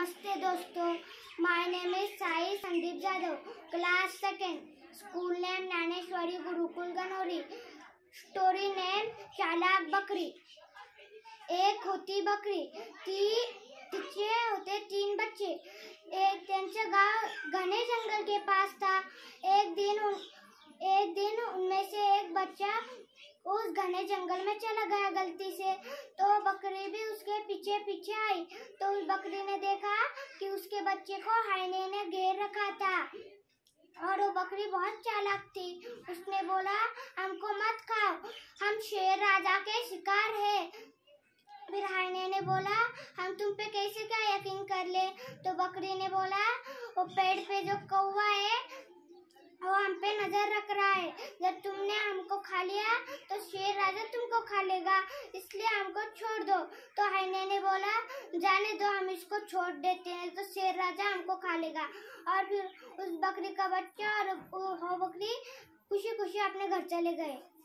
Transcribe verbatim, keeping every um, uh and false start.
नमस्ते दोस्तों, my name is Sai Sandeep Jadhav, class second, school name Dnyaneshwari Gurukul Ganauri, story name चालाक बकरी। एक होती बकरी, ती तिचे होते तीन बच्चे। एक त्यांचं गाव घने जंगल के पास था। एक दिन एक दिन उनमें से एक बच्चा उस घने जंगल में चला गया गलती से, तो बकरी भी उसके पीछे पीछे आई। तो उस बकरी ने देखा कि उसके बच्चे को हायने ने घेर रखा था और वो बकरी बहुत चालाक थी। उसने बोला, हमको मत खाओ, हम शेर राजा के शिकार हैं। फिर हायने ने बोला, हम तुम पे कैसे क्या यकीन कर ले? तो बकरी ने बोला, वो पेड़ पे जो कौवा है वो हम पे नजर रख रहा है। जब तुमने हमको खा लिया तो शेर राजा तुमको खा लेगा, इसलिए हमको छोड़ दो। तो हायने ने बोला, जाने दो, हम इसको छोड़ देते हैं, तो शेर राजा हमको खा लेगा। और फिर उस बकरी का बच्चा और वो बकरी खुशी खुशी अपने घर चले गए।